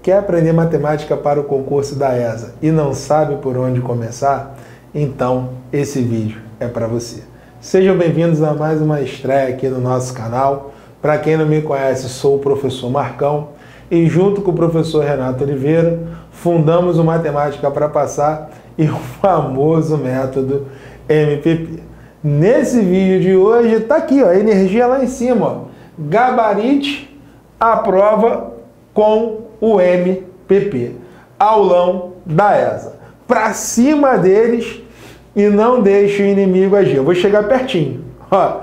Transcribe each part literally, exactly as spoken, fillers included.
Quer aprender matemática para o concurso da E S A e não sabe por onde começar? Então esse vídeo é para você. Sejam bem-vindos a mais uma estreia aqui no nosso canal. Para quem não me conhece, sou o professor Marcão e junto com o professor Renato Oliveira fundamos o Matemática para Passar e o famoso método M P P. Nesse vídeo de hoje está aqui, ó, a energia lá em cima, ó. Gabarite a prova com o M P P. Aulão da E S A. Para cima deles e não deixe o inimigo agir. Eu vou chegar pertinho. Ó,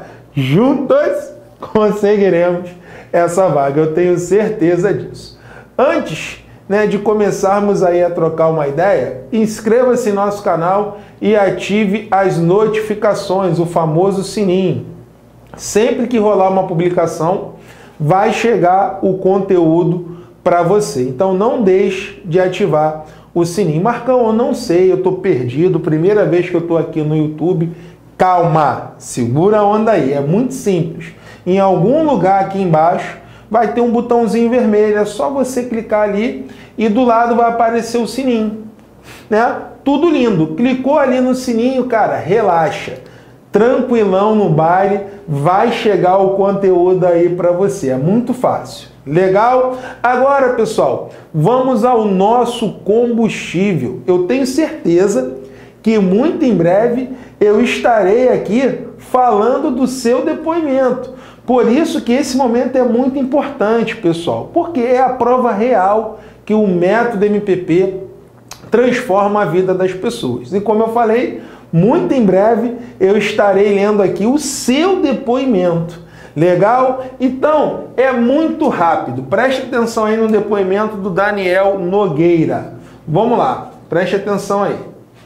juntos conseguiremos essa vaga. Eu tenho certeza disso. Antes, né, de começarmos aí a trocar uma ideia, inscreva-se no nosso canal e ative as notificações, o famoso sininho. Sempre que rolar uma publicação, vai chegar o conteúdo para você. Então não deixe de ativar o sininho. Marcão, eu não sei, eu estou perdido, primeira vez que eu estou aqui no YouTube. Calma, segura a onda aí, é muito simples. Em algum lugar aqui embaixo vai ter um botãozinho vermelho, é só você clicar ali e do lado vai aparecer o sininho, né? Tudo lindo. Clicou ali no sininho, cara, relaxa. Tranquilão no baile, vai chegar o conteúdo aí para você. É muito fácil. Legal? Agora, pessoal, vamos ao nosso combustível. Eu tenho certeza que muito em breve eu estarei aqui falando do seu depoimento. Por isso que esse momento é muito importante, pessoal, porque é a prova real que o método M P P transforma a vida das pessoas. E como eu falei, muito em breve eu estarei lendo aqui o seu depoimento. Legal? Então, é muito rápido. Preste atenção aí no depoimento do Daniel Nogueira. Vamos lá, preste atenção aí.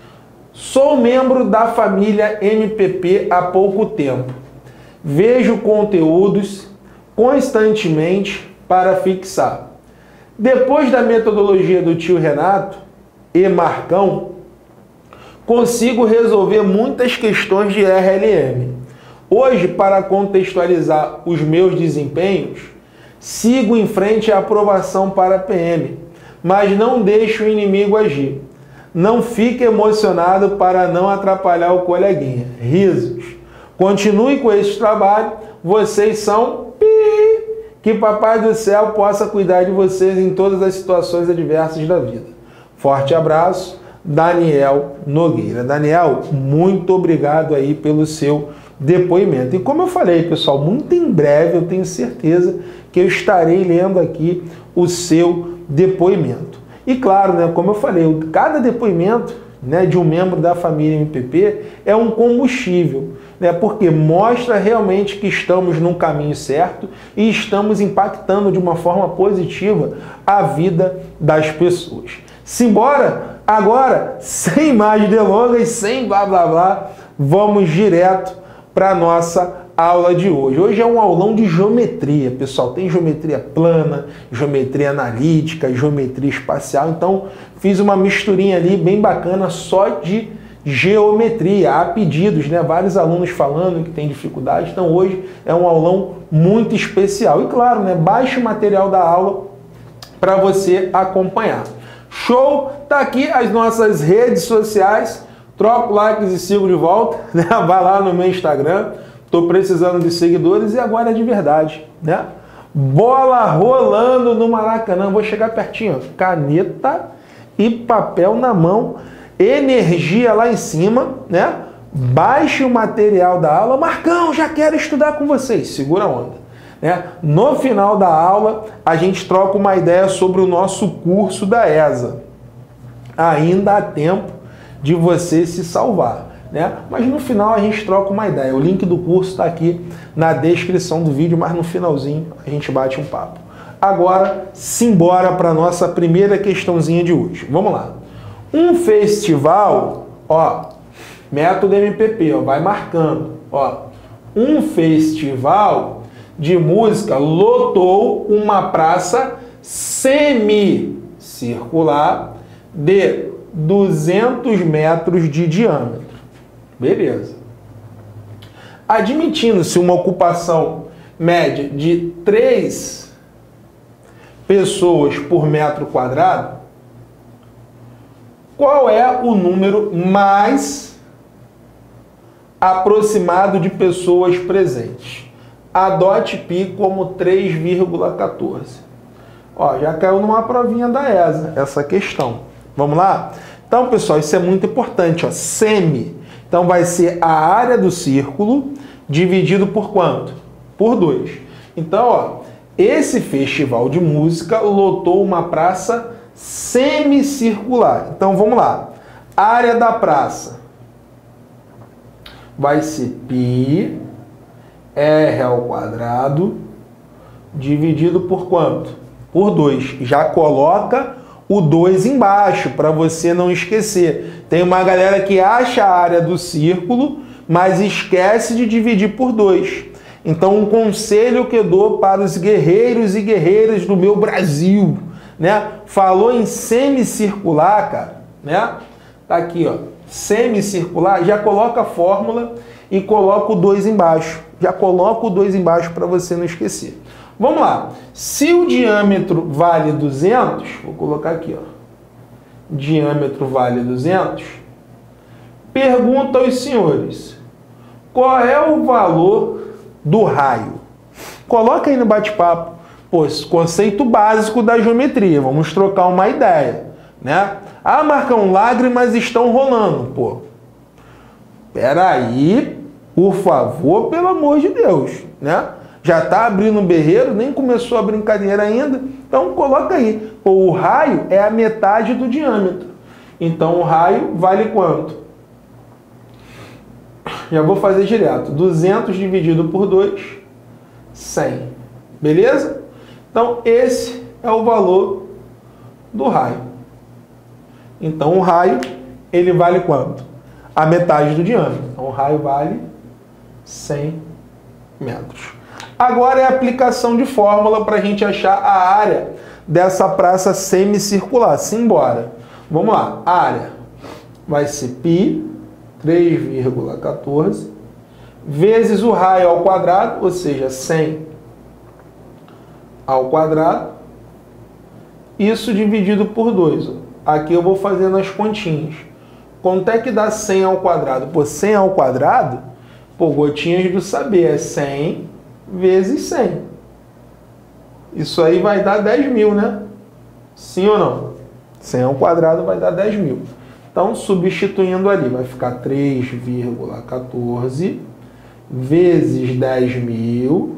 Sou membro da família M P P há pouco tempo. Vejo conteúdos constantemente para fixar. Depois da metodologia do tio Renato e Marcão, consigo resolver muitas questões de R L M. Hoje, para contextualizar os meus desempenhos, sigo em frente à aprovação para P M, mas não deixo o inimigo agir. Não fique emocionado para não atrapalhar o coleguinha. Risos. Continue com esse trabalho, vocês são pi, que Papai do Céu possa cuidar de vocês em todas as situações adversas da vida. Forte abraço, Daniel Nogueira. Daniel, muito obrigado aí pelo seu depoimento. E como eu falei, pessoal, muito em breve eu tenho certeza que eu estarei lendo aqui o seu depoimento. E claro, né, como eu falei, cada depoimento, né, de um membro da família M P P é um combustível, né, porque mostra realmente que estamos no caminho certo e estamos impactando de uma forma positiva a vida das pessoas. Simbora? Agora, sem mais delongas, sem blá blá blá, vamos direto para a nossa aula de hoje. Hoje é um aulão de geometria, pessoal. Tem geometria plana, geometria analítica, geometria espacial. Então, fiz uma misturinha ali bem bacana só de geometria. Há pedidos, né? Vários alunos falando que tem dificuldade. Então, hoje é um aulão muito especial. E claro, né? Baixe o material da aula para você acompanhar. Show? Tá aqui as nossas redes sociais. Troca likes e sigo de volta, né? Vai lá no meu Instagram. Estou precisando de seguidores e agora é de verdade, né? Bola rolando no Maracanã. Vou chegar pertinho, ó. Caneta e papel na mão. Energia lá em cima, né? Baixe o material da aula. Marcão, já quero estudar com vocês. Segura a onda, né? No final da aula, a gente troca uma ideia sobre o nosso curso da E S A. Ainda há tempo de você se salvar, né? Mas no final a gente troca uma ideia. O link do curso está aqui na descrição do vídeo, mas no finalzinho a gente bate um papo. Agora, simbora para a nossa primeira questãozinha de hoje. Vamos lá. Um festival, ó, método M P P, ó, vai marcando, ó. Um festival de música lotou uma praça semicircular de duzentos metros de diâmetro. Beleza. Admitindo-se uma ocupação média de três pessoas por metro quadrado, qual é o número mais aproximado de pessoas presentes? Adote π como três vírgula quatorze. Ó, já caiu numa provinha da E S A essa questão. Vamos lá? Então, pessoal, isso é muito importante. Ó, semi. Então, vai ser a área do círculo dividido por quanto? Por dois. Então, ó, esse festival de música lotou uma praça semicircular. Então, vamos lá. A área da praça vai ser π r ao quadrado dividido por quanto? Por dois. Já coloca o dois embaixo para você não esquecer. Tem uma galera que acha a área do círculo, mas esquece de dividir por dois. Então, um conselho que eu dou para os guerreiros e guerreiras do meu Brasil, né? Falou em semicircular, cara, né? Tá aqui, ó, semicircular, já coloca a fórmula e coloca o dois embaixo. Já coloca o dois embaixo para você não esquecer. Vamos lá. Se o diâmetro vale duzentos, vou colocar aqui, ó. Diâmetro vale duzentos. Pergunta aos senhores, qual é o valor do raio? Coloca aí no bate-papo. Pô, esse conceito básico da geometria. Vamos trocar uma ideia, né? Ah, Marcão, lágrimas estão rolando. Pô, peraí, por favor, pelo amor de Deus, né? Já está abrindo um berreiro, nem começou a brincadeira ainda. Então, coloca aí. Pô, o raio é a metade do diâmetro. Então, o raio vale quanto? Já vou fazer direto. duzentos dividido por dois, cem. Beleza? Então, esse é o valor do raio. Então, o raio, ele vale quanto? A metade do diâmetro. Então, o raio vale cem metros. Agora é a aplicação de fórmula para a gente achar a área dessa praça semicircular. Simbora. Vamos lá. A área vai ser π, três vírgula quatorze, vezes o raio ao quadrado, ou seja, cem ao quadrado. Isso dividido por dois. Aqui eu vou fazendo as continhas. Quanto é que dá cem ao quadrado? Pô, cem ao quadrado, pô, gotinhas do saber, é cem vezes cem. Isso aí vai dar dez mil, né? Sim ou não? cem ao quadrado vai dar dez mil. Então, substituindo ali, vai ficar três vírgula quatorze vezes dez mil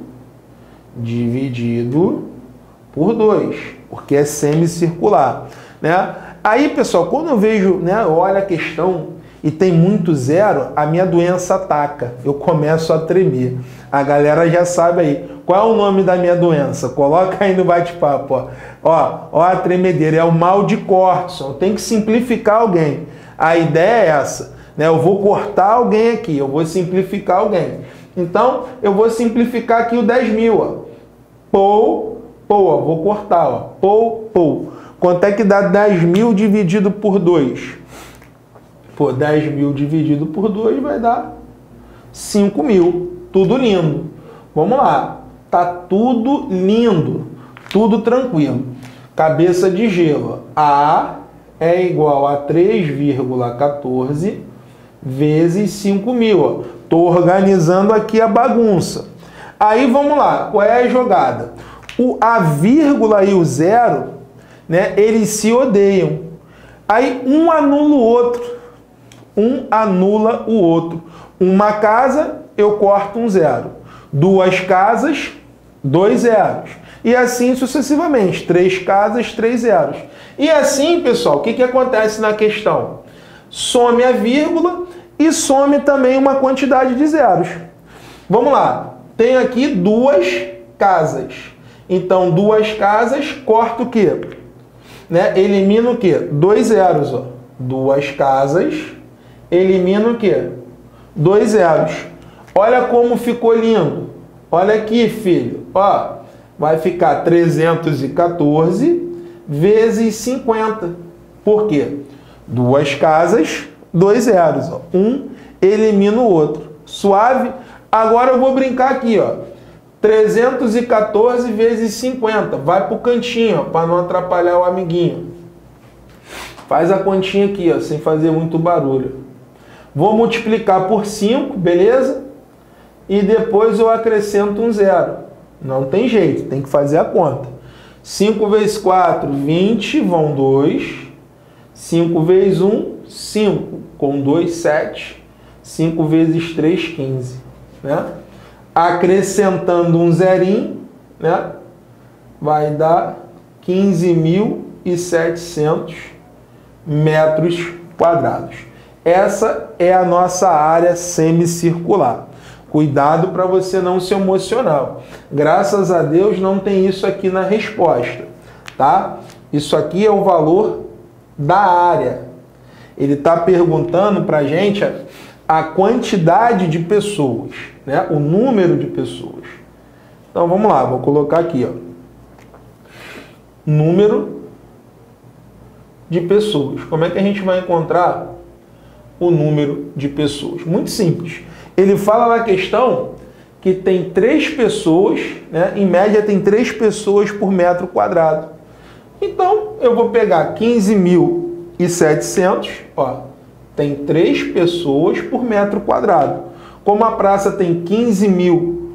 dividido por dois, porque é semicircular, né? Aí, pessoal, quando eu vejo, né, olha a questão e tem muito zero, a minha doença ataca. Eu começo a tremer. A galera já sabe aí. Qual é o nome da minha doença? Coloca aí no bate-papo. Ó. Ó, ó a tremedeira. É o mal de Cortson. Tem que simplificar alguém. A ideia é essa, né? Eu vou cortar alguém aqui. Eu vou simplificar alguém. Então, eu vou simplificar aqui o dez mil. Ó. Pou, pou. Ó. Vou cortar. Ó. Pou, pou. Quanto é que dá dez mil dividido por dois? Pô, dez mil dividido por dois vai dar cinco mil. Tudo lindo. Vamos lá. Tá tudo lindo. Tudo tranquilo. Cabeça de gelo. A é igual a três vírgula quatorze vezes cinco mil. Estou organizando aqui a bagunça. Aí vamos lá. Qual é a jogada? O, a vírgula e o zero, né, eles se odeiam. Aí um anula o outro. Um anula o outro. Uma casa, eu corto um zero. Duas casas, dois zeros. E assim sucessivamente. Três casas, três zeros. E assim, pessoal, o que, que acontece na questão? Some a vírgula e some também uma quantidade de zeros. Vamos lá. Tem aqui duas casas. Então, duas casas, corta o quê? Né? Elimina o quê? Dois zeros. Ó. Duas casas, elimina o quê? Dois zeros. Olha como ficou lindo. Olha aqui, filho. Ó, vai ficar trezentos e quatorze vezes cinquenta. Por quê? Duas casas, dois zeros. Ó. Um elimina o outro. Suave? Agora eu vou brincar aqui. Ó. trezentos e quatorze vezes cinquenta. Vai para o cantinho, para não atrapalhar o amiguinho. Faz a continha aqui, ó, sem fazer muito barulho. Vou multiplicar por cinco, beleza? E depois eu acrescento um zero. Não tem jeito, tem que fazer a conta. cinco vezes quatro, vinte, vão dois. cinco vezes um, cinco. Com dois, sete. cinco vezes três, quinze. Né? Acrescentando um zerinho, né? Vai dar quinze mil e setecentos metros quadrados. Essa é a nossa área semicircular. Cuidado para você não se emocionar. Graças a Deus não tem isso aqui na resposta, tá? Isso aqui é o valor da área. Ele está perguntando para a gente a, a quantidade de pessoas, né? O número de pessoas. Então vamos lá, vou colocar aqui, ó. Número de pessoas. Como é que a gente vai encontrar o número de pessoas? Muito simples. Ele fala na questão que tem três pessoas, né? Em média tem três pessoas por metro quadrado. Então, eu vou pegar quinze mil e setecentos, ó, tem três pessoas por metro quadrado. Como a praça tem quinze mil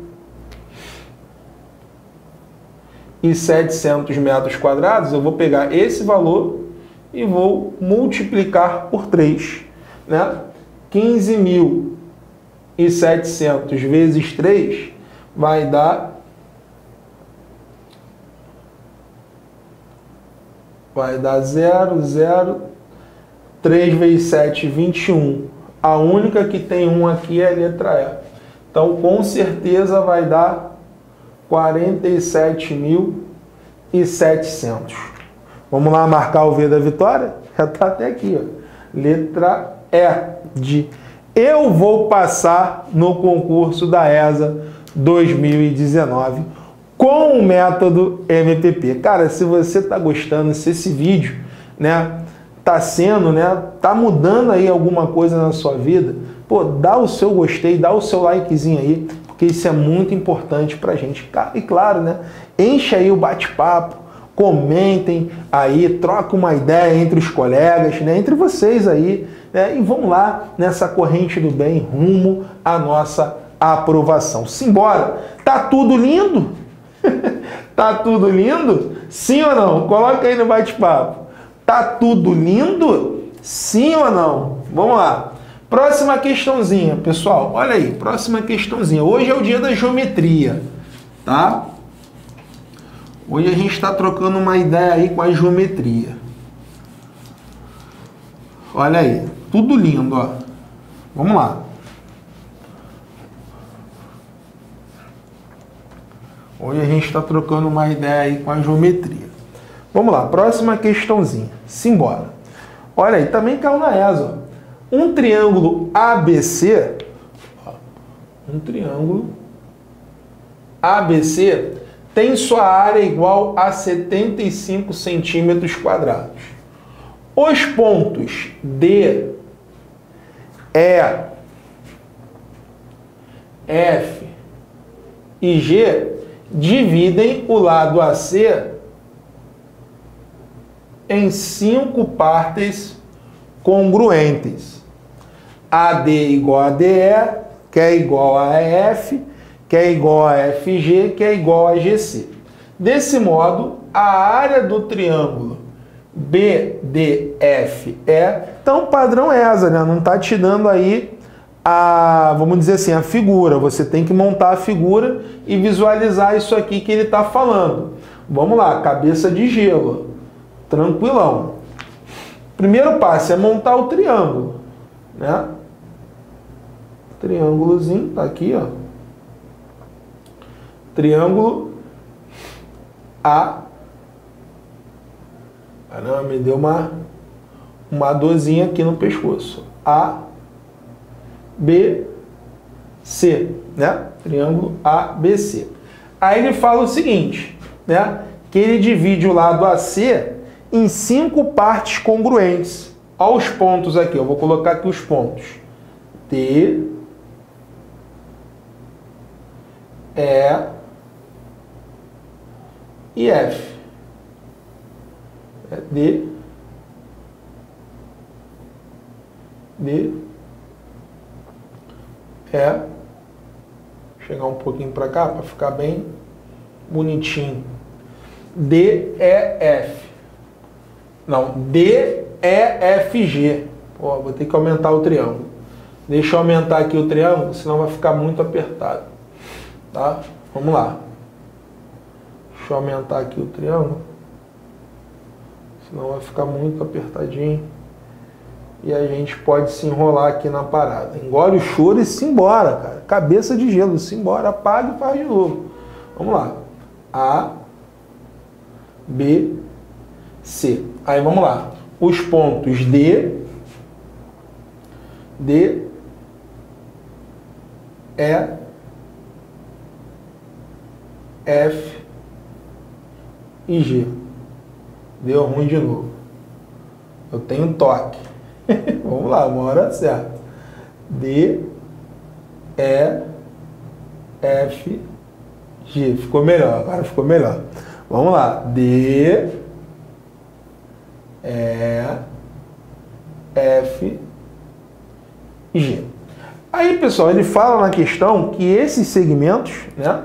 e setecentos metros quadrados, eu vou pegar esse valor e vou multiplicar por três, né? quinze mil e setecentos vezes três vai dar vai dar zero, zero, três vezes sete, vinte e um. A única que tem um aqui é a letra E. Então, com certeza vai dar quarenta e sete mil e setecentos. Vamos lá marcar o V da vitória? Já está até aqui, ó. Letra E de eu vou passar no concurso da E S A dois mil e dezenove com o método M P P. Cara, se você está gostando, se esse vídeo, né, tá sendo, né, tá mudando aí alguma coisa na sua vida, pô, dá o seu gostei, dá o seu likezinho aí, porque isso é muito importante pra gente. E claro, né, enche aí o bate-papo, comentem aí, troca uma ideia entre os colegas, né, entre vocês aí, né, e vamos lá nessa corrente do bem rumo à nossa aprovação. Simbora! Tá tudo lindo? Tá tudo lindo? Sim ou não? Coloca aí no bate-papo. Tá tudo lindo? Sim ou não? Vamos lá. Próxima questãozinha, pessoal. Olha aí, próxima questãozinha. Hoje é o dia da geometria, tá? Hoje a gente está trocando uma ideia aí com a geometria. Olha aí, tudo lindo, ó. Vamos lá. Hoje a gente está trocando uma ideia aí com a geometria. Vamos lá, próxima questãozinha. Simbora. Olha aí, também caiu na E S A. Um triângulo A B C, um triângulo A B C tem sua área igual a setenta e cinco centímetros quadrados. Os pontos D, E, F e G dividem o lado A C em cinco partes congruentes. A D igual a D E, que é igual a F, que é igual a F G, que é igual a G C. Desse modo, a área do triângulo B D F E, então padrão E S A, né? Não está te dando aí a, vamos dizer assim, a figura. Você tem que montar a figura e visualizar isso aqui que ele está falando. Vamos lá, cabeça de gelo, tranquilão. Primeiro passo é montar o triângulo, né? Triângulozinho, tá aqui, ó. Triângulo A. Ah, não, me deu uma, uma dorzinha aqui no pescoço. A, B, C, né? Triângulo A, B, C. Aí ele fala o seguinte, né? Que ele divide o lado A C em cinco partes congruentes. Olha os pontos aqui, eu vou colocar aqui os pontos. T, E, e F. É D, D, E, chegar um pouquinho para cá para ficar bem bonitinho. D, E, F. Não, D, E, F, G. Pô, vou ter que aumentar o triângulo. Deixa eu aumentar aqui o triângulo, senão vai ficar muito apertado. Tá? Vamos lá. Deixa eu aumentar aqui o triângulo. Senão vai ficar muito apertadinho. E a gente pode se enrolar aqui na parada. Engole o choro e se embora, cara. Cabeça de gelo, se embora. Apaga e faz de novo. Vamos lá. A, B, C. Aí vamos lá. Os pontos D, D, E, F e G. Deu ruim de novo. Eu tenho toque. Vamos lá, uma hora certa. D, E, F, G. Ficou melhor, agora ficou melhor. Vamos lá. D, E, F e G. Aí, pessoal, ele fala na questão que esses segmentos, né,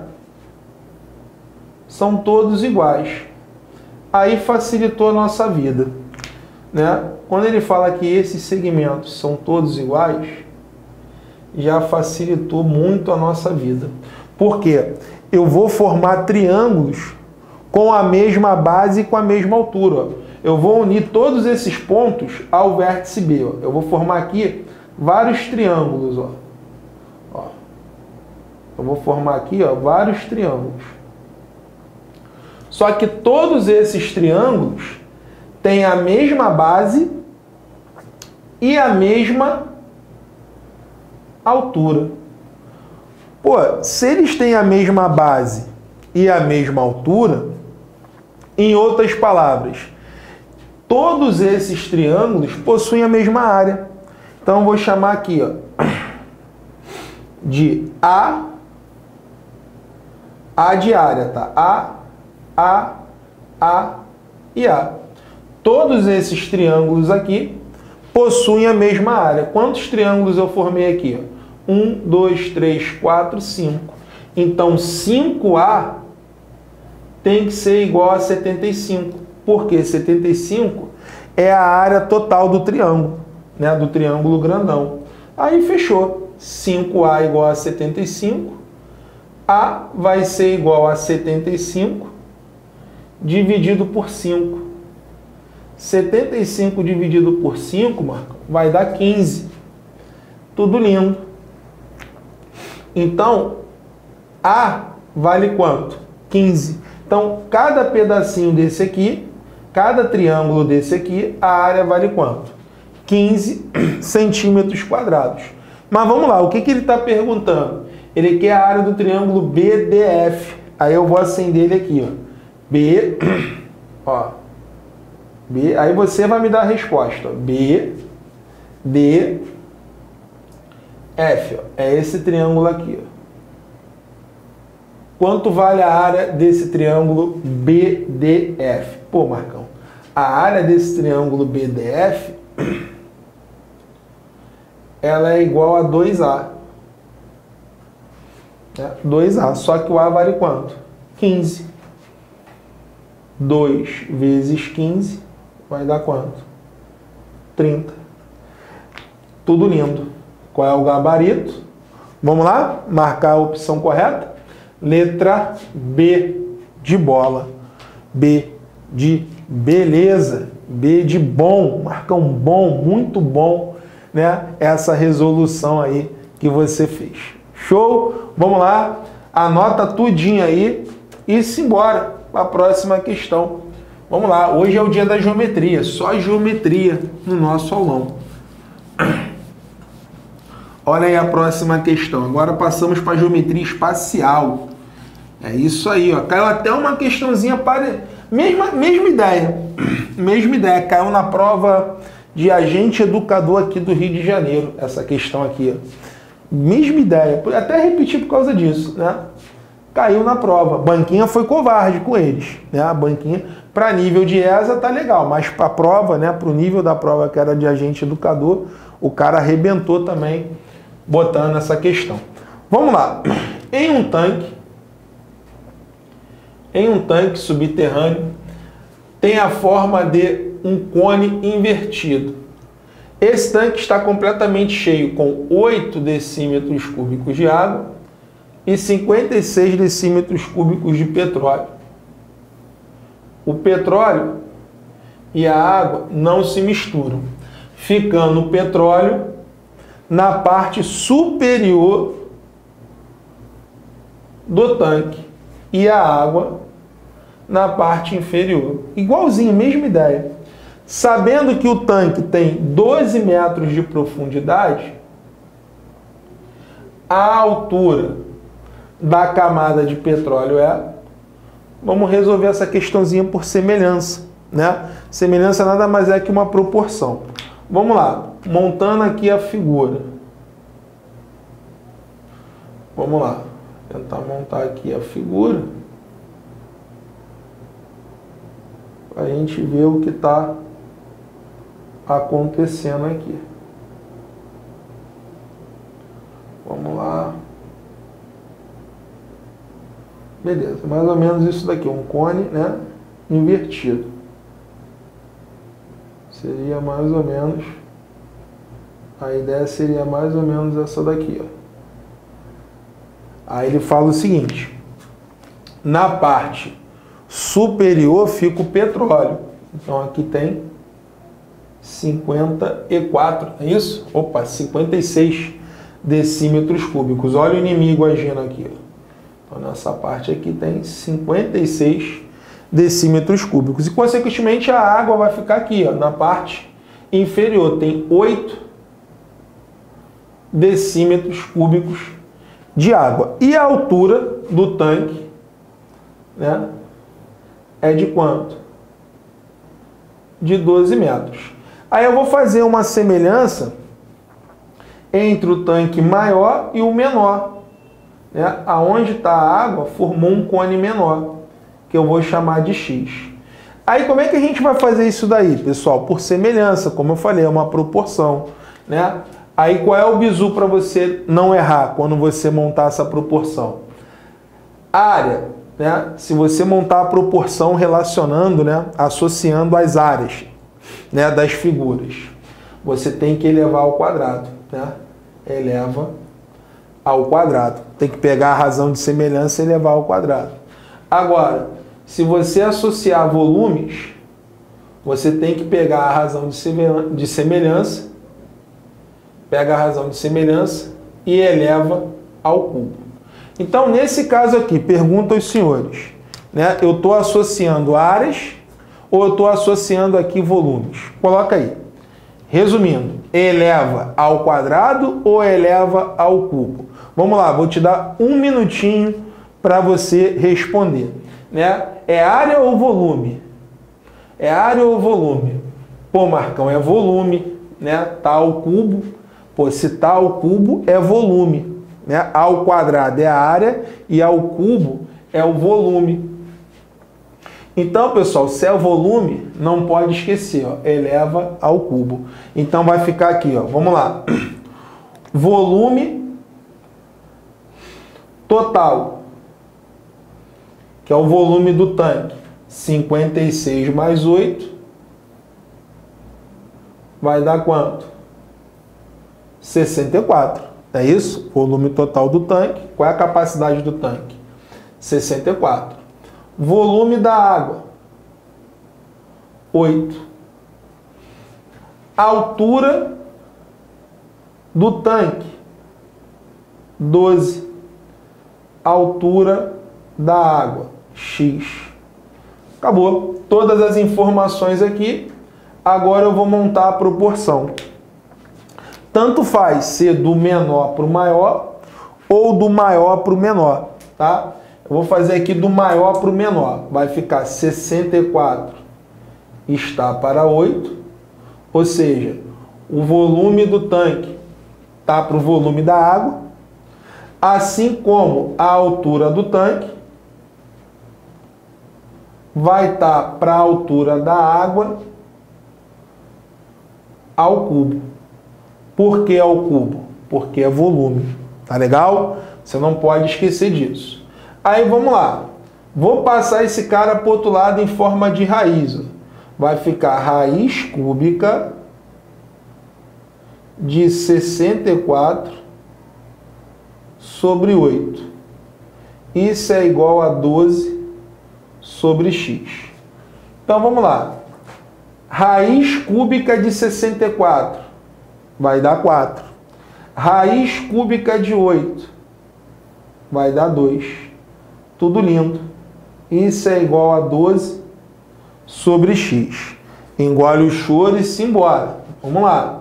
são todos iguais. Aí facilitou a nossa vida, né? Quando ele fala que esses segmentos são todos iguais, já facilitou muito a nossa vida. Por quê? Eu vou formar triângulos com a mesma base e com a mesma altura. Ó. Eu vou unir todos esses pontos ao vértice B. Ó. Eu vou formar aqui vários triângulos. Ó. Ó. Eu vou formar aqui ó, vários triângulos. Só que todos esses triângulos têm a mesma base e a mesma altura. Pô, se eles têm a mesma base e a mesma altura, em outras palavras, todos esses triângulos possuem a mesma área. Então, eu vou chamar aqui ó, de A, A de área, tá? A, A, A e A. Todos esses triângulos aqui possuem a mesma área. Quantos triângulos eu formei aqui? um, dois, três, quatro, cinco. Então, cinco A tem que ser igual a setenta e cinco. Porque setenta e cinco é a área total do triângulo, né? Do triângulo grandão. Aí fechou. cinco A igual a setenta e cinco. A vai ser igual a setenta e cinco dividido por cinco. setenta e cinco dividido por cinco, Marco, vai dar quinze. Tudo lindo. Então, A vale quanto? quinze. Então, cada pedacinho desse aqui, cada triângulo desse aqui, a área vale quanto? quinze centímetros quadrados. Mas vamos lá, o que, que ele está perguntando? Ele quer a área do triângulo B D F. Aí eu vou acender ele aqui, ó. B, ó. B, aí você vai me dar a resposta. Ó. B, D, F. Ó. É esse triângulo aqui. Ó. Quanto vale a área desse triângulo B D F? Pô, Marcão, a área desse triângulo B D F ela é igual a dois A. É, dois A, só que o A vale quanto? quinze. dois vezes quinze vai dar quanto? trinta. Tudo lindo. Qual é o gabarito? Vamos lá? Marcar a opção correta? Letra B de bola. B de beleza. B de bom. Marcão bom, muito bom, né? Essa resolução aí que você fez. Show? Vamos lá. Anota tudinho aí e se embora para a próxima questão. Vamos lá. Hoje é o dia da geometria. Só geometria no nosso aulão. Olha aí a próxima questão. Agora passamos para a geometria espacial. É isso aí, ó. Caiu até uma questãozinha para... Mesma, mesma ideia. Mesma ideia. Caiu na prova de agente educador aqui do Rio de Janeiro. Essa questão aqui, ó. Mesma ideia. Até repetir por causa disso, né? caiu na prova. Banquinha foi covarde com eles, né? A Banquinha, para nível de E S A, tá legal, mas para a prova, né, para o nível da prova que era de agente educador, o cara arrebentou também botando essa questão. Vamos lá. Em um tanque, em um tanque subterrâneo, tem a forma de um cone invertido. Esse tanque está completamente cheio com oito decímetros cúbicos de água e cinquenta e seis decímetros cúbicos de petróleo. O petróleo e a água não se misturam, ficando o petróleo na parte superior do tanque e a água na parte inferior. Igualzinho, mesma ideia. Sabendo que o tanque tem doze metros de profundidade, a altura da camada de petróleo é... Vamos resolver essa questãozinha por semelhança, né? Semelhança nada mais é que uma proporção. Vamos lá, montando aqui a figura. Vamos lá, tentar montar aqui a figura para a gente ver o que está acontecendo aqui. Vamos lá. Beleza, mais ou menos isso daqui, um cone, né, invertido. Seria mais ou menos, a ideia seria mais ou menos essa daqui, ó. Aí ele fala o seguinte: na parte superior fica o petróleo. Então aqui tem cinquenta e quatro, é isso? Opa, cinquenta e seis decímetros cúbicos. Olha o inimigo agindo aqui, ó. Então nessa parte aqui tem cinquenta e seis decímetros cúbicos. E consequentemente a água vai ficar aqui, ó, na parte inferior. Tem oito decímetros cúbicos de água. E a altura do tanque, né, é de quanto? De doze metros. Aí eu vou fazer uma semelhança entre o tanque maior e o menor. Né? Aonde está a água formou um cone menor, que eu vou chamar de X. Aí como é que a gente vai fazer isso daí, pessoal? Por semelhança, como eu falei, é uma proporção. Né? Aí qual é o bizu para você não errar quando você montar essa proporção? Área, né? Se você montar a proporção relacionando, né, associando as áreas, né, das figuras, você tem que elevar ao quadrado. Né? Eleva ao quadrado. Tem que pegar a razão de semelhança e elevar ao quadrado. Agora, se você associar volumes, você tem que pegar a razão de semelhança, pega a razão de semelhança e eleva ao cubo. Então, nesse caso aqui, pergunta aos senhores, né, eu estou associando áreas ou eu estou associando aqui volumes? Coloca aí. Resumindo, eleva ao quadrado ou eleva ao cubo? Vamos lá, vou te dar um minutinho para você responder. Né? É área ou volume? É área ou volume? Pô, Marcão, é volume, né? Tá ao cubo. Pô, se tá ao cubo, é volume. Né? Ao quadrado é a área e ao cubo é o volume. Então, pessoal, se é o volume, não pode esquecer, ó, eleva ao cubo. Então vai ficar aqui, ó, vamos lá. Volume total, que é o volume do tanque, cinquenta e seis mais oito, vai dar quanto? sessenta e quatro, é isso? Volume total do tanque. Qual é a capacidade do tanque? sessenta e quatro. Volume da água, oito. Altura do tanque, doze. Altura da água, X. Acabou. Todas as informações aqui. Agora eu vou montar a proporção. Tanto faz ser do menor para o maior ou do maior para o menor, tá? Eu vou fazer aqui do maior para o menor. Vai ficar sessenta e quatro está para oito, ou seja, o volume do tanque está para o volume da água. assim como a altura do tanque vai estar para a altura da água ao cubo. Por que ao cubo? Porque é volume. Tá legal? Você não pode esquecer disso. Aí vamos lá. Vou passar esse cara para o outro lado em forma de raiz. Vai ficar raiz cúbica de sessenta e quatro sobre oito. Isso é igual a doze sobre x. Então vamos lá. Raiz cúbica de sessenta e quatro vai dar quatro. Raiz cúbica de oito vai dar dois. Tudo lindo. Isso é igual a doze sobre x. Engole o choro e se embora. Vamos lá.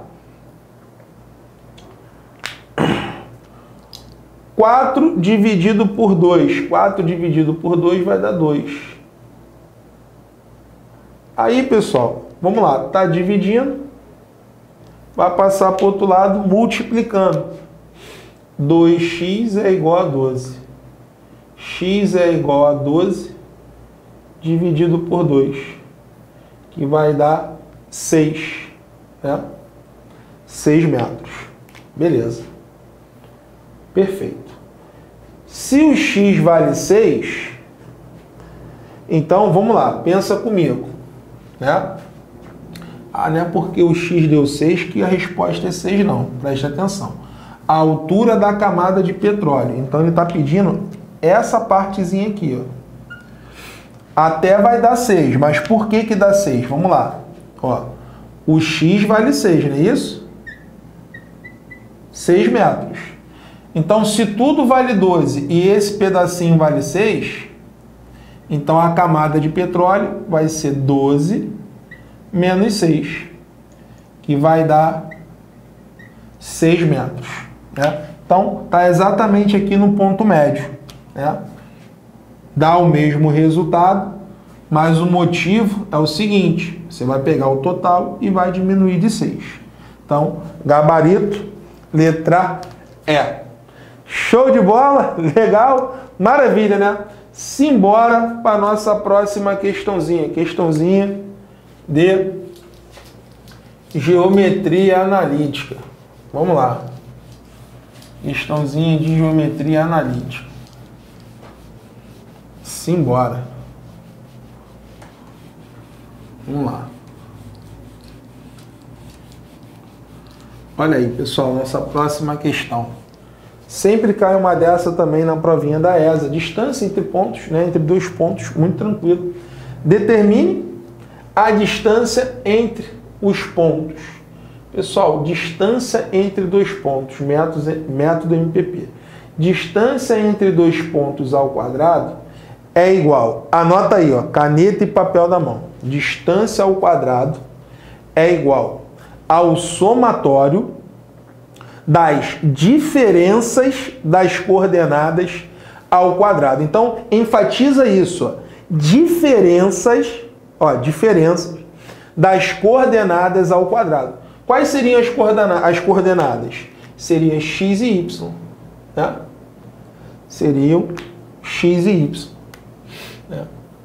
quatro dividido por dois. quatro dividido por dois vai dar dois. Aí, pessoal, vamos lá. Está dividindo. Vai passar para o outro lado multiplicando. dois x é igual a doze. X é igual a doze dividido por dois, que vai dar seis, né? seis metros. Beleza. Perfeito. Se o x vale seis, então vamos lá, pensa comigo, né? Ah, não é porque o x deu seis que a resposta é seis, não. Preste atenção. A altura da camada de petróleo. Então ele está pedindo essa partezinha aqui, ó. Até vai dar seis, mas por que que dá seis? Vamos lá. Ó, o x vale seis, não é isso? seis metros. Então, se tudo vale doze e esse pedacinho vale seis, então a camada de petróleo vai ser doze menos seis, que vai dar seis metros. Né? Então, está exatamente aqui no ponto médio. Né? Dá o mesmo resultado, mas o motivo é o seguinte: você vai pegar o total e vai diminuir de seis. Então, gabarito, letra E. Show de bola? Legal? Maravilha, né? Simbora para a nossa próxima questãozinha. Questãozinha de geometria analítica. Vamos lá. Questãozinha de geometria analítica. Simbora. Vamos lá. Olha aí, pessoal, nossa próxima questão. Sempre cai uma dessa também na provinha da E S A. Distância entre pontos, né, entre dois pontos, muito tranquilo. Determine a distância entre os pontos. Pessoal, distância entre dois pontos, método, método M P P. Distância entre dois pontos ao quadrado é igual, anota aí, ó, caneta e papel na mão. Distância ao quadrado é igual ao somatório das diferenças das coordenadas ao quadrado. Então, enfatiza isso, ó. Diferenças, ó, diferenças das coordenadas ao quadrado. Quais seriam as, coordena as coordenadas? Seria x e y, né? Seriam x e y. Né?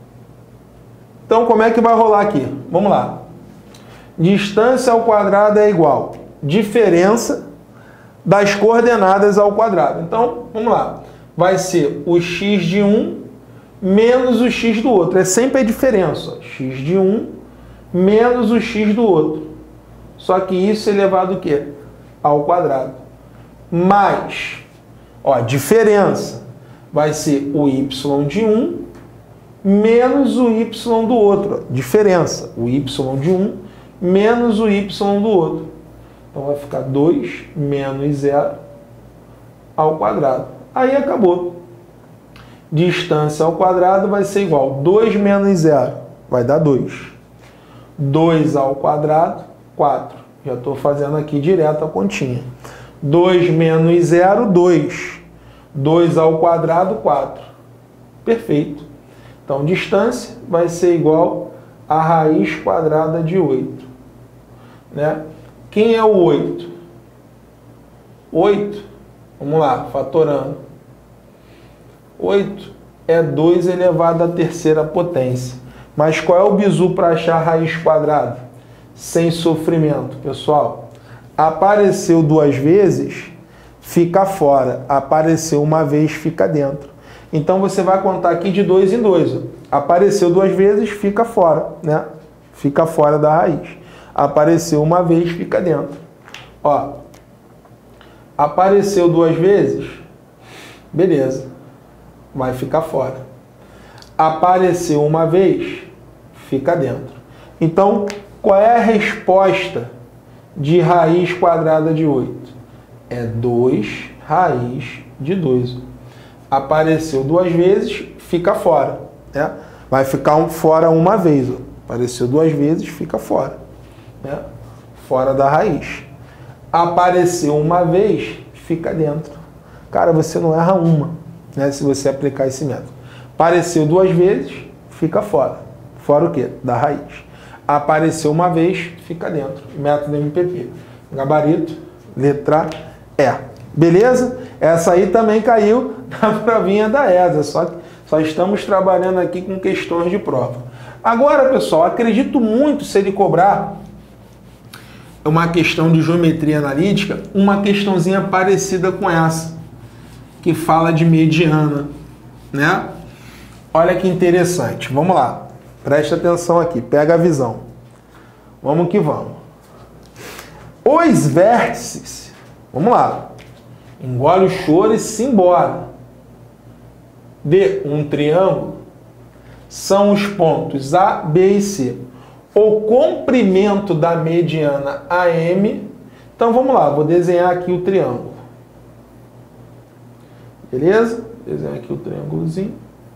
Então, como é que vai rolar aqui? Vamos lá. Distância ao quadrado é igual diferença das coordenadas ao quadrado. Então, vamos lá. Vai ser o x de um menos o x do outro. É sempre a diferença. Ó. X de um menos o x do outro. Só que isso é elevado ao quê? Ao quadrado. Mais, ó, diferença. Vai ser o y de um menos o y do outro. Ó. Diferença. O y de um menos o y do outro. Então vai ficar dois menos zero ao quadrado. Aí acabou. Distância ao quadrado vai ser igual a dois menos zero. Vai dar dois. dois ao quadrado, quatro. Já estou fazendo aqui direto a continha. dois menos zero, dois. dois ao quadrado, quatro. Perfeito. Então, distância vai ser igual a raiz quadrada de oito. Né? Quem é o oito? oito, vamos lá, fatorando. oito é dois elevado à terceira potência. Mas qual é o bizu para achar a raiz quadrada? Sem sofrimento, pessoal. Apareceu duas vezes, fica fora. Apareceu uma vez, fica dentro. Então você vai contar aqui de dois em dois. Apareceu duas vezes, fica fora, né? Fica fora da raiz. Apareceu uma vez, fica dentro. Ó, apareceu duas vezes, beleza, vai ficar fora. Apareceu uma vez, fica dentro. Então, qual é a resposta de raiz quadrada de oito? É dois raiz de dois. Apareceu duas vezes, fica fora, né? Vai ficar um, fora uma vez. Ó. Apareceu duas vezes, fica fora, né? Fora da raiz. Apareceu uma vez, fica dentro. Cara, você não erra uma, né? Se você aplicar esse método. Apareceu duas vezes, fica fora. Fora o quê? Da raiz. Apareceu uma vez, fica dentro. Método M P P. Gabarito, letra E. Beleza? Essa aí também caiu na provinha da E S A. Só, só estamos trabalhando aqui com questões de prova. Agora, pessoal, acredito muito se ele cobrar uma questão de geometria analítica, uma questãozinha parecida com essa, que fala de mediana, né? Olha que interessante. Vamos lá. Presta atenção aqui. Pega a visão. Vamos que vamos. Os vértices. Vamos lá. Engole o choro e se embora. De um triângulo são os pontos A, B e C. O comprimento da mediana A M. Então vamos lá. Vou desenhar aqui o triângulo. Beleza? Desenhar aqui o triângulozinho.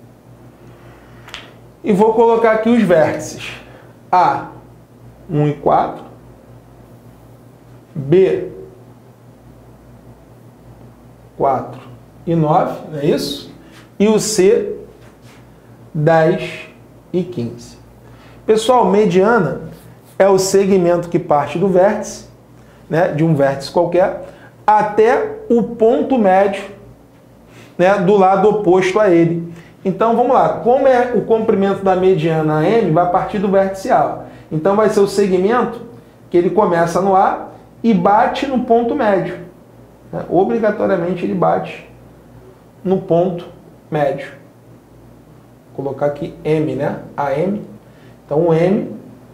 E vou colocar aqui os vértices. A, um e quatro. B, quatro e nove, não é isso? E o C, dez e quinze. Pessoal, mediana é o segmento que parte do vértice, né, de um vértice qualquer, até o ponto médio, né, do lado oposto a ele. Então, vamos lá. Como é o comprimento da mediana A M, vai partir do vértice A. Então, vai ser o segmento que ele começa no A e bate no ponto médio. Obrigatoriamente, ele bate no ponto médio. Vou colocar aqui M, né? A M. Então, o M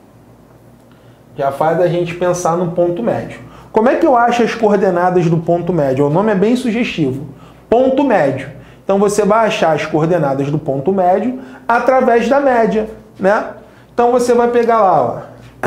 já faz a gente pensar no ponto médio. Como é que eu acho as coordenadas do ponto médio? O nome é bem sugestivo. Ponto médio. Então, você vai achar as coordenadas do ponto médio através da média, né? Então, você vai pegar lá, ó.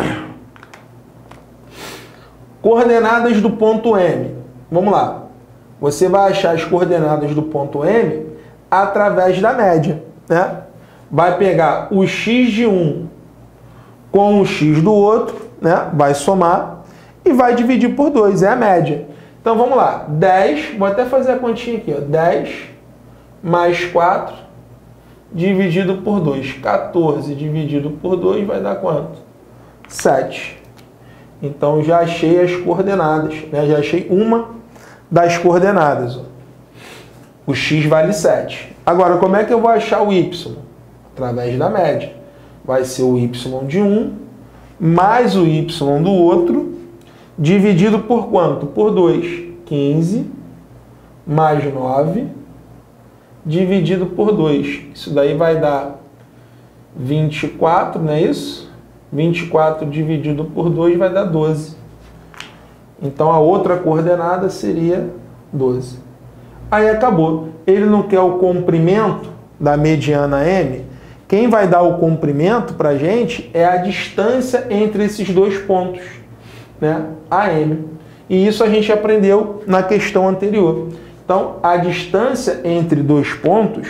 Coordenadas do ponto M. Vamos lá. Você vai achar as coordenadas do ponto M através da média, né? Vai pegar o x de um com o x do outro, né? Vai somar e vai dividir por dois, é a média. Então, vamos lá. dez, vou até fazer a continha aqui, ó. dez mais quatro dividido por dois. quatorze dividido por dois vai dar quanto? sete. Então, já achei as coordenadas, né? Já achei uma das coordenadas. Ó. O x vale sete. Agora, como é que eu vou achar o y? Através da média. Vai ser o y de um mais o y do outro dividido por quanto? Por dois. quinze mais nove dividido por dois. Isso daí vai dar vinte e quatro, não é isso? vinte e quatro dividido por dois vai dar doze. Então, a outra coordenada seria doze. Aí acabou. Ele não quer o comprimento da mediana M. Quem vai dar o comprimento para a gente é a distância entre esses dois pontos, né? A M. E isso a gente aprendeu na questão anterior. Então, a distância entre dois pontos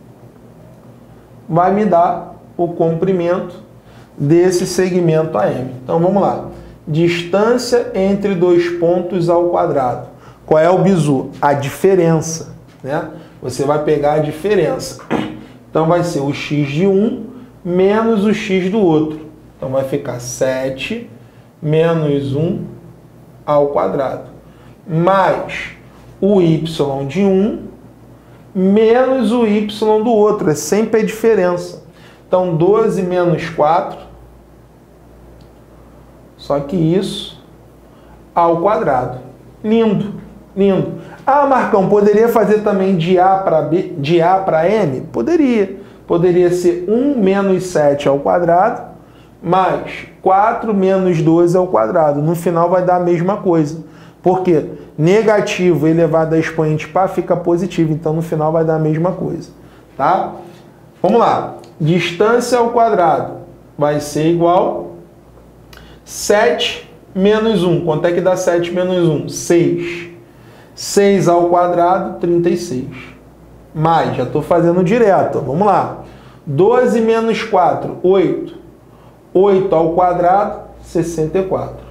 vai me dar o comprimento desse segmento A M. Então, vamos lá. Distância entre dois pontos ao quadrado. Qual é o bizu? A diferença, né? Você vai pegar a diferença. Então, vai ser o x de um menos o x do outro. Então, vai ficar sete menos um ao quadrado. Mais o y de um menos o y do outro, é sempre a diferença. Então, doze menos quatro, só que isso ao quadrado. Lindo, lindo. Ah, Marcão, poderia fazer também de A para B, de A para M? Poderia. Poderia ser um menos sete ao quadrado, mais quatro menos doze ao quadrado. No final vai dar a mesma coisa. Porque negativo elevado a expoente π fica positivo, então no final vai dar a mesma coisa. Tá? Vamos lá. Distância ao quadrado vai ser igual a sete menos um. Quanto é que dá sete menos um? seis. seis ao quadrado, trinta e seis. Mais, já estou fazendo direto. Vamos lá. doze menos quatro, oito. oito ao quadrado, sessenta e quatro.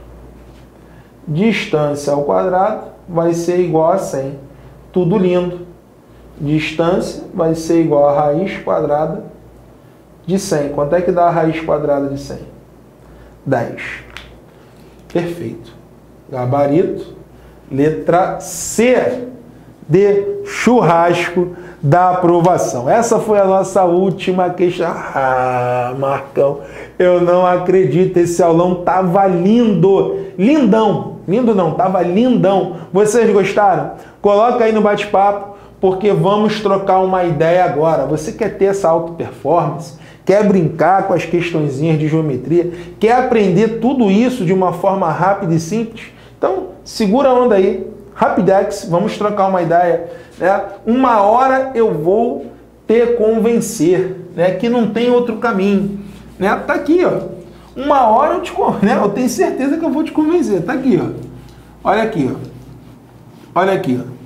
Distância ao quadrado vai ser igual a cem. Tudo lindo. Distância vai ser igual a raiz quadrada de cem. Quanto é que dá a raiz quadrada de cem? dez. Perfeito. Gabarito. Letra C de churrasco da aprovação. Essa foi a nossa última questão. Ah, Marcão, eu não acredito. Esse aulão tava lindo. Lindão. Lindo não, tava lindão. Vocês gostaram? Coloca aí no bate-papo, porque vamos trocar uma ideia agora. Você quer ter essa auto-performance? Quer brincar com as questõezinhas de geometria? Quer aprender tudo isso de uma forma rápida e simples? Então, segura a onda aí. Rapidex, vamos trocar uma ideia. Né? Uma hora eu vou te convencer, né? Que não tem outro caminho. Né? Tá aqui, ó. Uma hora eu te né? Eu tenho certeza que eu vou te convencer. Tá aqui, ó. Olha aqui, ó. Olha aqui, ó.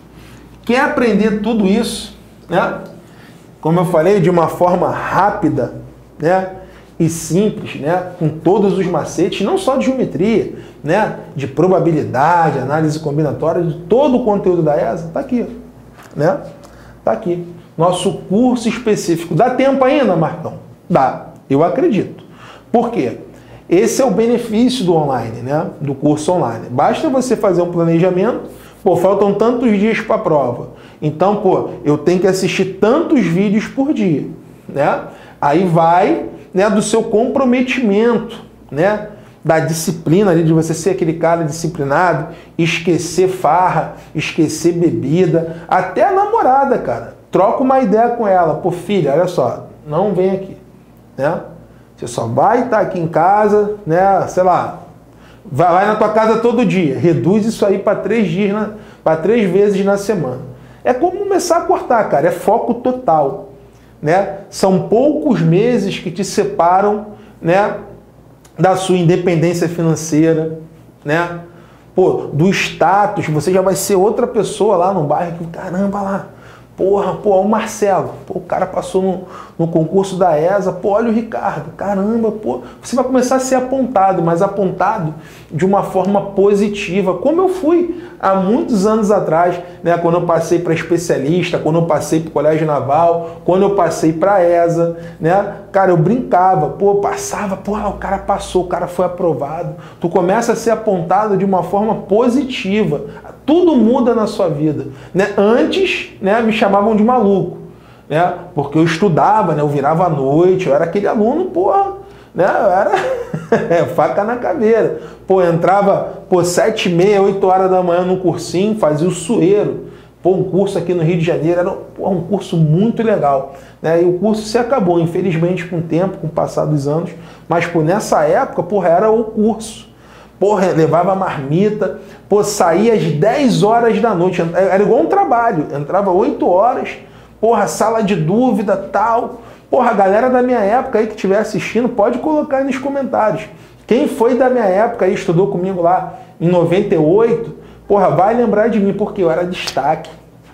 Quer aprender tudo isso, né? Como eu falei, de uma forma rápida, né? E simples, né? Com todos os macetes, não só de geometria, né? De probabilidade, análise combinatória, de todo o conteúdo da E S A, tá aqui, né? Tá aqui. Nosso curso específico. Dá tempo ainda, Marcão? Dá, eu acredito. Por quê? Esse é o benefício do online, né? Do curso online. Basta você fazer um planejamento. Pô, faltam tantos dias para a prova. Então, pô, eu tenho que assistir tantos vídeos por dia, né? Aí vai, né, do seu comprometimento, né? Da disciplina ali, de você ser aquele cara disciplinado, esquecer farra, esquecer bebida, até a namorada, cara. Troca uma ideia com ela. Pô, filha, olha só, não vem aqui, né? Você só vai estar aqui em casa, né? Sei lá, vai, vai na tua casa todo dia. Reduz isso aí para três dias, para três vezes na semana. É como começar a cortar, cara. É foco total, né? São poucos meses que te separam, né, da sua independência financeira, né? Pô, do status. Você já vai ser outra pessoa lá no bairro que, caramba, lá. Porra, pô, olha o Marcelo, pô, o cara passou no, no concurso da E S A, pô, olha o Ricardo, caramba, pô, você vai começar a ser apontado, mas apontado de uma forma positiva, como eu fui há muitos anos atrás, né, quando eu passei para especialista, quando eu passei para o Colégio Naval, quando eu passei para a E S A, né, cara, eu brincava, pô, passava, pô, o cara passou, o cara foi aprovado, tu começa a ser apontado de uma forma positiva, tudo muda na sua vida, né? Antes, né, me chamavam de maluco, né? Porque eu estudava, né? Eu virava à noite, eu era aquele aluno, porra, né? Eu era faca na caveira. Pô, entrava, pô, sete e meia, oito horas da manhã no cursinho, fazia o sueiro. Pô, um curso aqui no Rio de Janeiro, era pô, um curso muito legal, né? E o curso se acabou, infelizmente, com o tempo, com o passar dos anos, mas, pô, nessa época, porra, era o curso. Porra, levava marmita, pô, saía às dez horas da noite, era igual um trabalho, entrava oito horas, porra, sala de dúvida, tal. Porra, a galera da minha época aí que estiver assistindo, pode colocar aí nos comentários. Quem foi da minha época aí, estudou comigo lá em noventa e oito, porra, vai lembrar de mim, porque eu era destaque.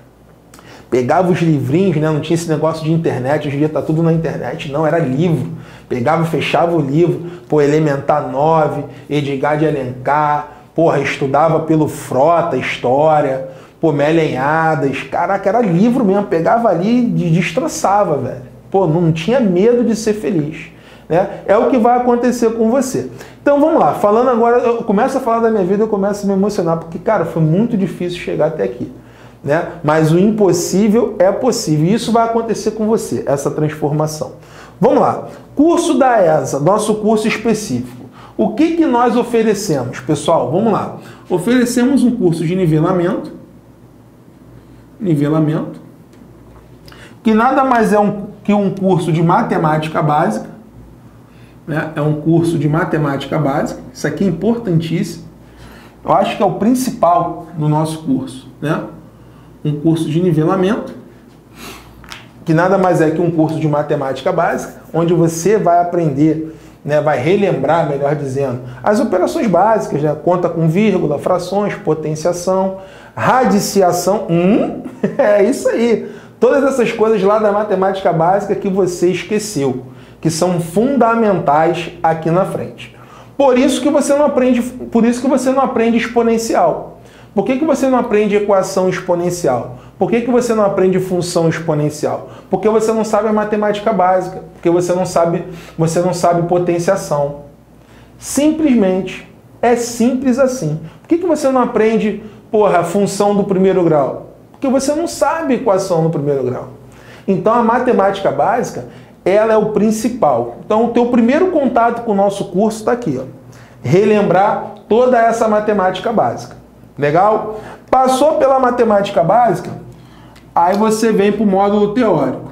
Pegava os livrinhos, né? Não tinha esse negócio de internet, hoje em dia tá tudo na internet, não, era livro. Pegava, fechava o livro, pô, Elementar nove, Edgar de Alencar, porra, estudava pelo Frota, História, pô, Melenhadas, caraca, era livro mesmo, pegava ali e destroçava, velho. Pô, não tinha medo de ser feliz, né? É o que vai acontecer com você. Então vamos lá, falando agora, eu começo a falar da minha vida, eu começo a me emocionar, porque, cara, foi muito difícil chegar até aqui. né? Mas o impossível é possível. E isso vai acontecer com você, essa transformação. Vamos lá. Curso da E S A, nosso curso específico. O que que nós oferecemos, pessoal? Vamos lá. Oferecemos um curso de nivelamento, nivelamento, que nada mais é um, que um curso de matemática básica, né? É um curso de matemática básica. Isso aqui é importantíssimo. Eu acho que é o principal do nosso curso, né? Um curso de nivelamento, que nada mais é que um curso de matemática básica, onde você vai aprender, né, vai relembrar, melhor dizendo, as operações básicas, né? Conta com vírgula, frações, potenciação, radiciação, hum, é isso aí. Todas essas coisas lá da matemática básica que você esqueceu, que são fundamentais aqui na frente. Por isso que você não aprende, por isso que você não aprende exponencial. Por que que você não aprende equação exponencial? Por que que você não aprende função exponencial? Porque você não sabe a matemática básica, porque você não sabe, você não sabe potenciação. Simplesmente, é simples assim. Por que que você não aprende, porra, a função do primeiro grau? Porque você não sabe equação no primeiro grau. Então a matemática básica, ela é o principal. Então o teu primeiro contato com o nosso curso está aqui, ó. Relembrar toda essa matemática básica. Legal? Passou pela matemática básica, aí você vem para o módulo teórico.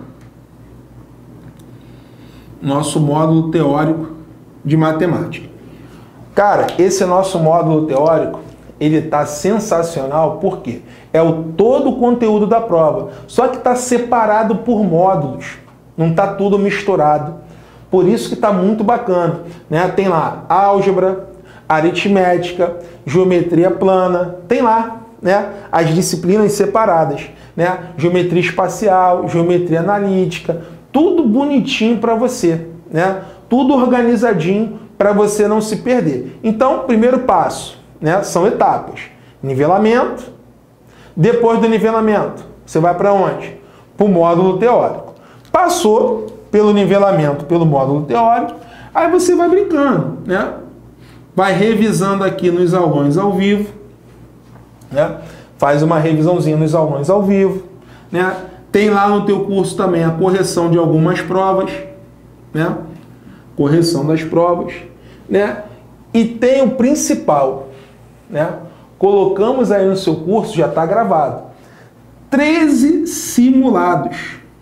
Nosso módulo teórico de matemática. Cara, esse nosso módulo teórico, ele está sensacional, por quê? É o todo o conteúdo da prova, só que está separado por módulos, não está tudo misturado. Por isso que está muito bacana, né? Tem lá álgebra, aritmética, geometria plana, tem lá, né, as disciplinas separadas, né? Geometria espacial, geometria analítica, tudo bonitinho para você, né? Tudo organizadinho para você não se perder. Então, primeiro passo, né, são etapas. Nivelamento. Depois do nivelamento, você vai para onde? Para o módulo teórico. Passou pelo nivelamento, pelo módulo teórico, aí você vai brincando, né? Vai revisando aqui nos aulões ao vivo, né? Faz uma revisãozinha nos aulões ao vivo, né? Tem lá no teu curso também a correção de algumas provas, né? Correção das provas, né? E tem o principal, né? Colocamos aí no seu curso, já está gravado, treze simulados.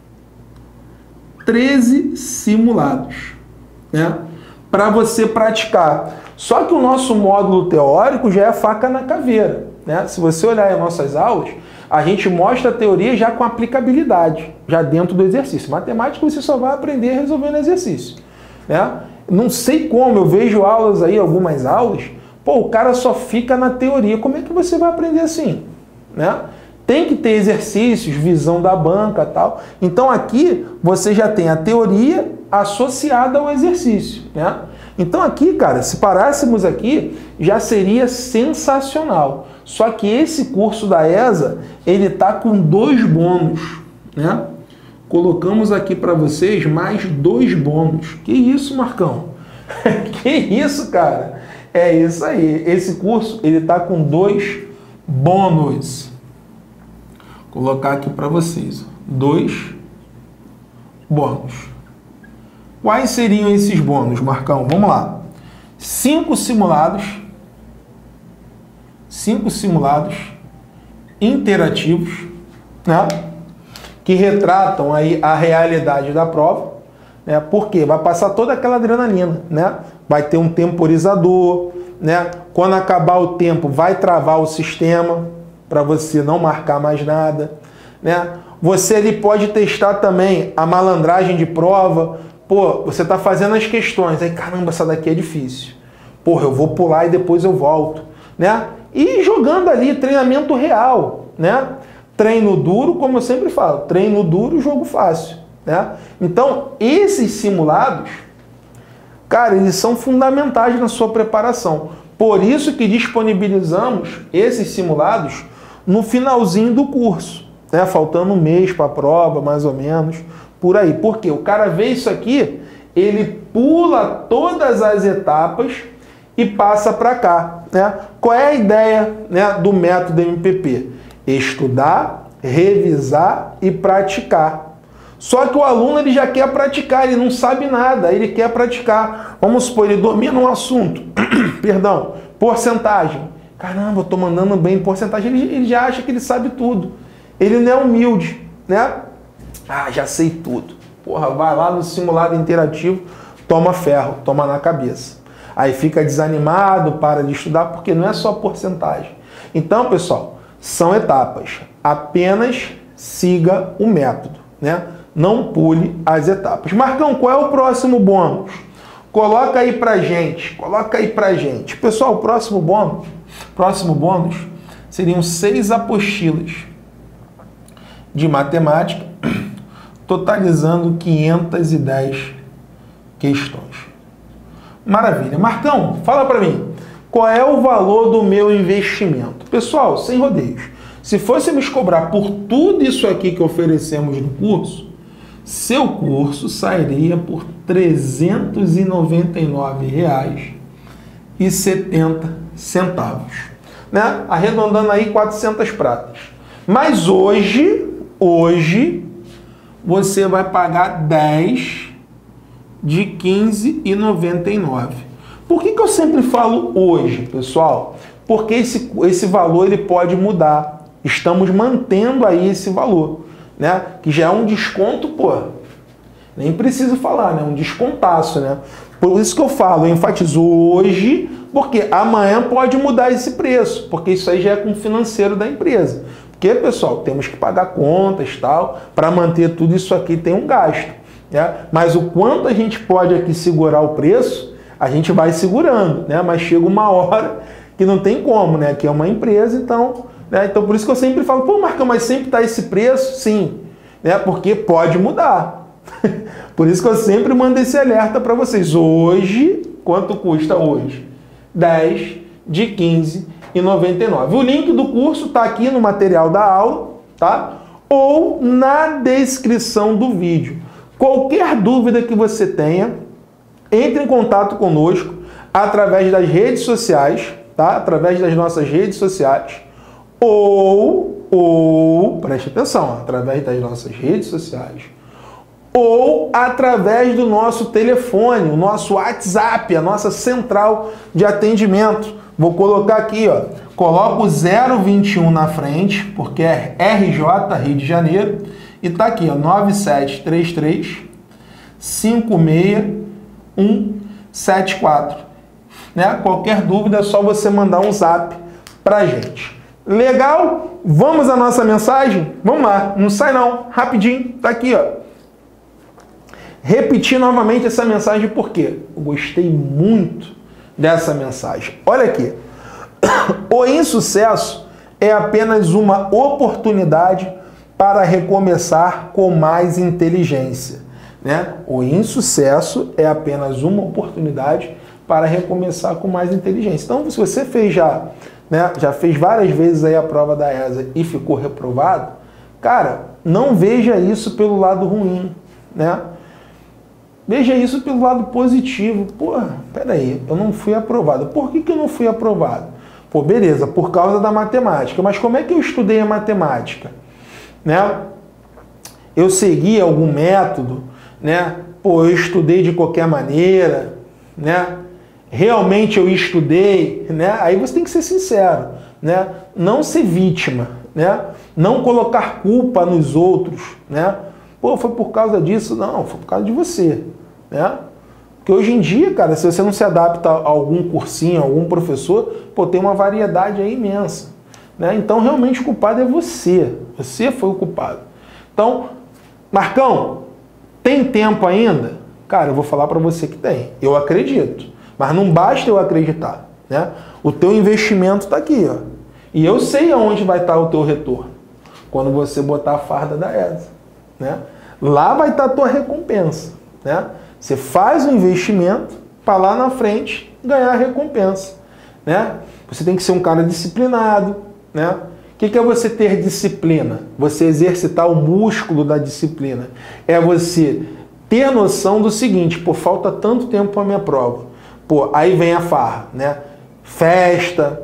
treze simulados, né? Para você praticar. Só que o nosso módulo teórico já é faca na caveira, né? Se você olhar as nossas aulas, a gente mostra a teoria já com aplicabilidade, já dentro do exercício. Matemática você só vai aprender resolvendo exercício, né? Não sei como, eu vejo aulas aí, algumas aulas, pô, o cara só fica na teoria. Como é que você vai aprender assim, né? Tem que ter exercícios, visão da banca e tal. Então aqui você já tem a teoria associada ao exercício, né? Então aqui, cara, se parássemos aqui, já seria sensacional. Só que esse curso da E S A, ele tá com dois bônus, né? Colocamos aqui para vocês mais dois bônus. Que isso, Marcão? Que isso, cara? É isso aí. Esse curso, ele tá com dois bônus. Vou colocar aqui para vocês. Dois bônus. Quais seriam esses bônus, Marcão? Vamos lá. Cinco simulados. Cinco simulados interativos, né? Que retratam aí a realidade da prova, né? Porque vai passar toda aquela adrenalina, né? Vai ter um temporizador, né? Quando acabar o tempo, vai travar o sistema para você não marcar mais nada, né? Você ali pode testar também a malandragem de prova. Pô, você tá fazendo as questões, aí caramba, essa daqui é difícil. Porra, eu vou pular e depois eu volto, né? E jogando ali treinamento real, né? Treino duro, como eu sempre falo, treino duro, jogo fácil, né? Então, esses simulados, cara, eles são fundamentais na sua preparação. Por isso que disponibilizamos esses simulados no finalzinho do curso, né? Faltando um mês para a prova, mais ou menos, por aí. Porque o cara vê isso aqui, ele pula todas as etapas e passa para cá, né? Qual é a ideia, né, do método M P P? Estudar, revisar e praticar. Só que o aluno ele já quer praticar, ele não sabe nada, ele quer praticar. Vamos supor, ele domina um assunto, perdão, porcentagem. Caramba, eu estou mandando bem em porcentagem, ele, ele já acha que ele sabe tudo. Ele não é humilde, né? Ah, já sei tudo. Porra, vai lá no simulado interativo, toma ferro, toma na cabeça. Aí fica desanimado, para de estudar, porque não é só porcentagem. Então, pessoal, são etapas. Apenas siga o método, né? Não pule as etapas. Marcão, qual é o próximo bônus? Coloca aí pra gente, coloca aí pra gente. Pessoal, o próximo bônus, próximo bônus seriam seis apostilas de matemática, totalizando quinhentas e dez questões. Maravilha. Marcão, fala para mim, qual é o valor do meu investimento? Pessoal, sem rodeios. Se fôssemos cobrar por tudo isso aqui que oferecemos no curso, seu curso sairia por trezentos e noventa e nove reais e setenta centavos, né? Arredondando aí quatrocentas pratas. Mas hoje, hoje, você vai pagar dez de quinze reais e noventa e nove centavos. Por que que eu sempre falo hoje, pessoal? Porque esse, esse valor ele pode mudar. Estamos mantendo aí esse valor, né? Que já é um desconto, pô. Nem preciso falar, né? Um descontaço, né? Por isso que eu falo, eu enfatizo hoje, porque amanhã pode mudar esse preço, porque isso aí já é com o financeiro da empresa. Porque, pessoal, temos que pagar contas e tal, para manter tudo isso aqui tem um gasto. Né? Mas o quanto a gente pode aqui segurar o preço, a gente vai segurando, né? Mas chega uma hora que não tem como, né? Que é uma empresa, então, né? Então por isso que eu sempre falo, pô, Marcão, mas sempre está esse preço? Sim, né? Porque pode mudar. Por isso que eu sempre mando esse alerta para vocês. Hoje, quanto custa hoje? dez de quinze reais e noventa e nove centavos. O link do curso está aqui no material da aula, tá? Ou na descrição do vídeo. Qualquer dúvida que você tenha, entre em contato conosco através das redes sociais, tá? Através das nossas redes sociais, ou, ou, preste atenção, através das nossas redes sociais, ou através do nosso telefone, o nosso WhatsApp, a nossa central de atendimento. Vou colocar aqui, ó, coloco o zero vinte e um na frente, porque é R J, Rio de Janeiro, e tá aqui, ó, nove sete três três, cinco seis um sete quatro. Né? Qualquer dúvida é só você mandar um zap pra gente. Legal? Vamos à nossa mensagem? Vamos lá, não sai não, rapidinho, tá aqui, ó. Repetir novamente essa mensagem porque eu gostei muito dessa mensagem. Olha aqui. O insucesso é apenas uma oportunidade para recomeçar com mais inteligência. Né? O insucesso é apenas uma oportunidade para recomeçar com mais inteligência. Então, se você fez já, né, já fez várias vezes aí a prova da E S A e ficou reprovado, cara, não veja isso pelo lado ruim, né? Veja isso pelo lado positivo. Pô, peraí, eu não fui aprovado. Por que que eu não fui aprovado? Pô, beleza, por causa da matemática. Mas como é que eu estudei a matemática? Né? Eu segui algum método, né? Pô, eu estudei de qualquer maneira, né? Realmente eu estudei, né? Aí você tem que ser sincero, né? Não ser vítima, né? Não colocar culpa nos outros, né? Pô, foi por causa disso. Não, foi por causa de você, né? Porque hoje em dia, cara, se você não se adapta a algum cursinho, a algum professor, pô, tem uma variedade aí imensa, né? Então, realmente, o culpado é você. Você foi o culpado. Então, Marcão, tem tempo ainda? Cara, eu vou falar para você que tem. Eu acredito. Mas não basta eu acreditar, né? O teu investimento está aqui, ó. E eu sei aonde vai estar o teu retorno. Quando você botar a farda da E S A. Né? Lá vai estar a tua recompensa, né? Você faz o investimento para lá na frente ganhar a recompensa, né? Você tem que ser um cara disciplinado, né? O que é você ter disciplina? Você exercitar o músculo da disciplina. É você ter noção do seguinte, pô, falta tanto tempo para a minha prova. Pô, aí vem a farra, né? Festa,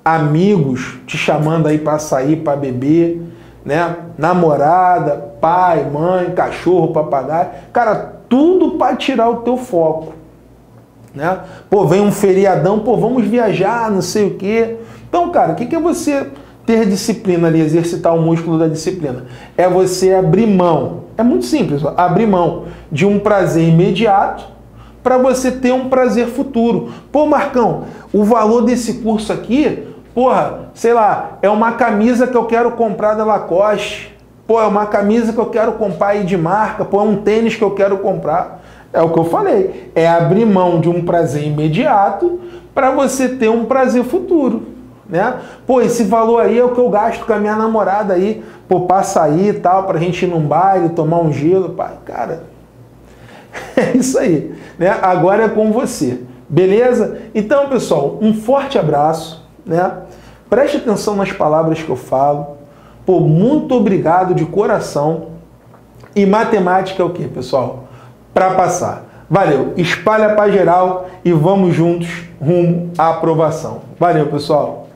amigos te chamando aí para sair, para beber, né? Namorada, pai, mãe, cachorro, papagaio, cara, tudo para tirar o teu foco, né? Pô, vem um feriadão, pô, vamos viajar, não sei o quê. Então, cara, o que, que é você ter disciplina ali, exercitar o músculo da disciplina? É você abrir mão, é muito simples, ó, abrir mão de um prazer imediato para você ter um prazer futuro. Pô, Marcão, o valor desse curso aqui, porra, sei lá, é uma camisa que eu quero comprar da Lacoste, pô, é uma camisa que eu quero comprar aí de marca, pô, é um tênis que eu quero comprar. É o que eu falei, é abrir mão de um prazer imediato para você ter um prazer futuro, né? Pô, esse valor aí é o que eu gasto com a minha namorada aí, pô, pra sair e tal, pra gente ir num baile, tomar um gelo, pai, cara, é isso aí, né? Agora é com você, beleza? Então, pessoal, um forte abraço, né? Preste atenção nas palavras que eu falo, pô, muito obrigado de coração, e matemática é o que, pessoal? Para passar. Valeu, espalha para geral e vamos juntos rumo à aprovação. Valeu, pessoal.